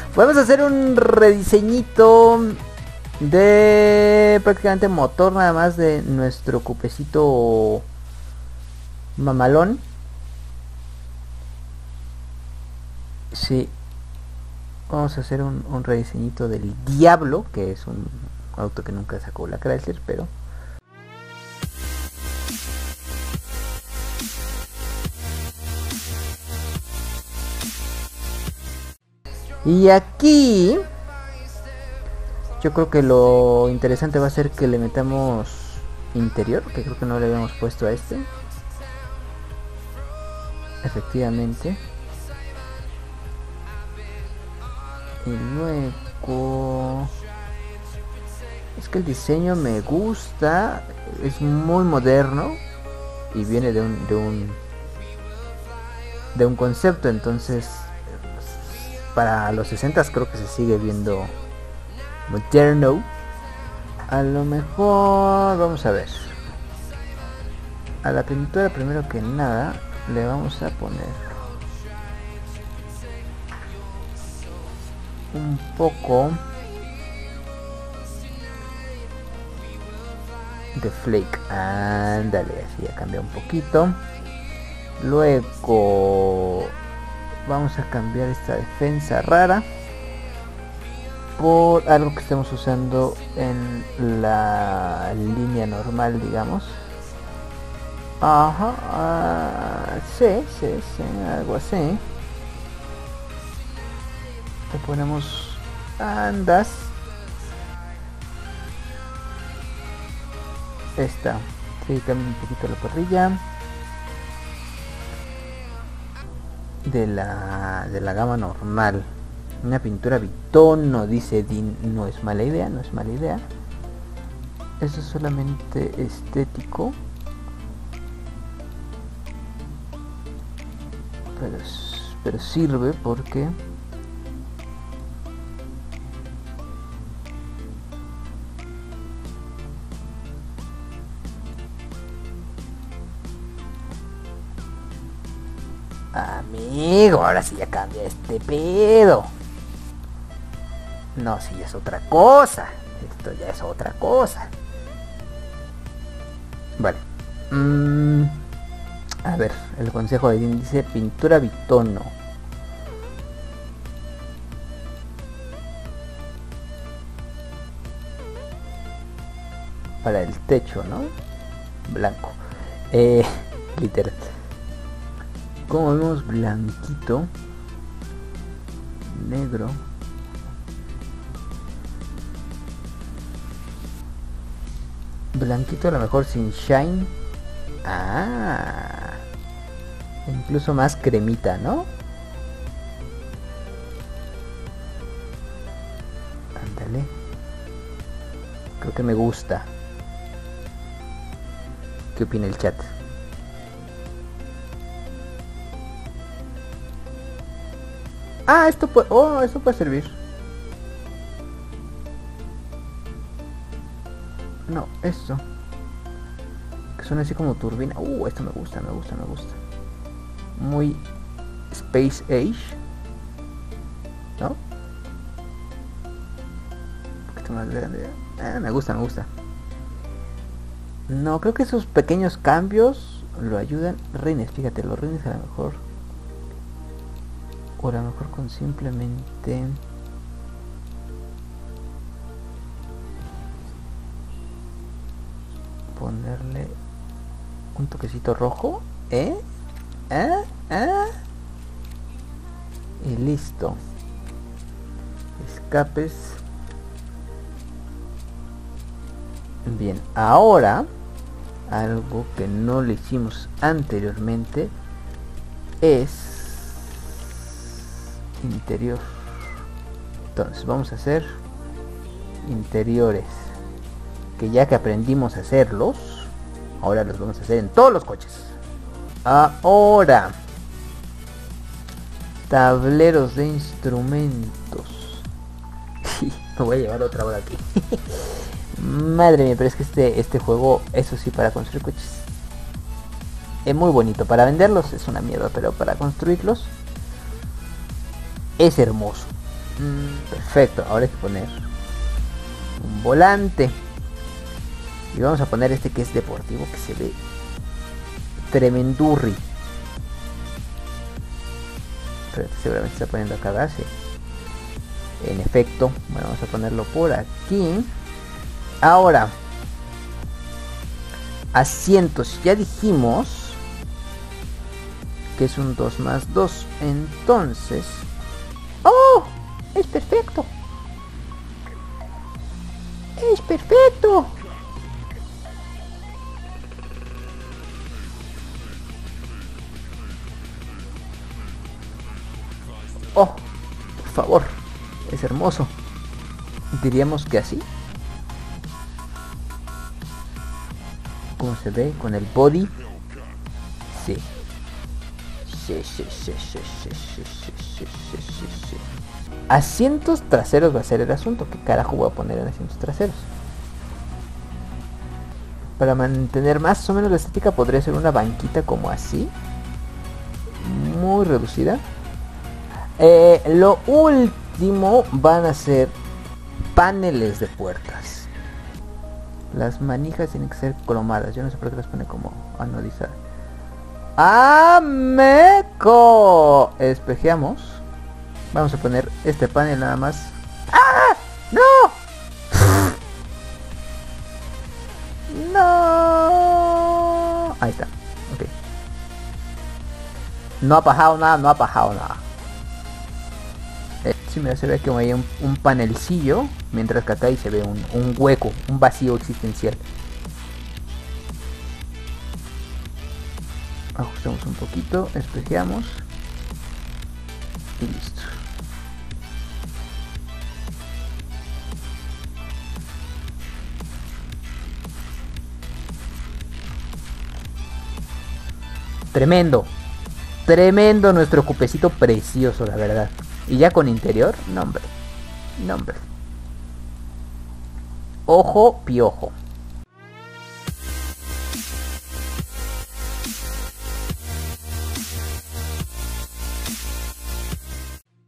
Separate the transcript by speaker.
Speaker 1: Vamos a hacer un rediseñito de prácticamente motor nada más de nuestro cupecito mamalón. Sí, vamos a hacer un rediseñito del Diablo, que es un auto que nunca sacó la Chrysler, pero y aquí yo creo que lo interesante va a ser que le metamos interior, que creo que no le habíamos puesto a este. Efectivamente. Y luego es que el diseño me gusta, es muy moderno y viene de un concepto, entonces para los 60s creo que se sigue viendo moderno. A lo mejor vamos a ver. A la pintura primero que nada le vamos a poner un poco de flake. Ándale, así ya cambia un poquito. Luego vamos a cambiar esta defensa rara por algo que estemos usando en la línea normal, digamos. Ajá, sí, algo así. Le ponemos andas. Esta, sí, cambia un poquito la parrilla de la gama normal. Una pintura bitono, dice Dean, no es mala idea, no es mala idea. Eso es solamente estético, pero sirve porque amigo, ahora sí ya cambia este pedo. No, sí, es otra cosa. Esto ya es otra cosa. Vale. A ver, el consejo de Dean dice pintura bitono. Para el techo, ¿no? Blanco. Literal. Como vemos, blanquito, negro, blanquito, a lo mejor sin shine. Incluso más cremita, ¿no? Ándale, creo que me gusta. ¿Qué opina el chat? Esto puede servir. No, esto. Que suena así como turbina. Esto me gusta. Muy Space Age, ¿no? Un poquito más grande. Me gusta. No, creo que esos pequeños cambios lo ayudan. Rines, fíjate, los rines a lo mejor. O a lo mejor con simplemente ponerle un toquecito rojo, y listo. Escapes. Bien, ahora algo que no le hicimos anteriormente es interior. Entonces vamos a hacer interiores, que ya que aprendimos a hacerlos, ahora los vamos a hacer en todos los coches. Ahora, tableros de instrumentos. Me voy a llevar otra hora aquí. Madre mía, pero es que este juego, eso sí, para construir coches es muy bonito. Para venderlos es una mierda, pero para construirlos es hermoso. Perfecto, ahora hay que poner un volante. Y vamos a poner este que es deportivo, que se ve tremendurri. Pero este seguramente se está poniendo a cagarse. En efecto, bueno, vamos a ponerlo por aquí. Ahora, asientos, ya dijimos que es un 2 más 2. Entonces... ¡Oh! ¡Es perfecto! ¡Es perfecto! ¡Oh! Por favor, es hermoso. Diríamos que así. ¿Cómo se ve con el body? Sí. Sí. Asientos traseros va a ser el asunto. ¿Qué carajo voy a poner en asientos traseros? Para mantener más o menos la estética podría ser una banquita como así. Muy reducida. Lo último van a ser paneles de puertas. Las manijas tienen que ser cromadas. Yo no sé por qué las pone como anodizadas. ¡Ameco! Espejeamos. Vamos a poner este panel nada más. ¡Ah! ¡No! ¡No! Ahí está. Ok. No ha bajado nada. Sí, mira, se ve como hay un panelcillo. Mientras que acá ahí se ve un hueco, un vacío existencial. Ajustamos un poquito, espejeamos. Y listo. Tremendo nuestro cupecito precioso, la verdad. Y ya con interior, nombre. Ojo piojo.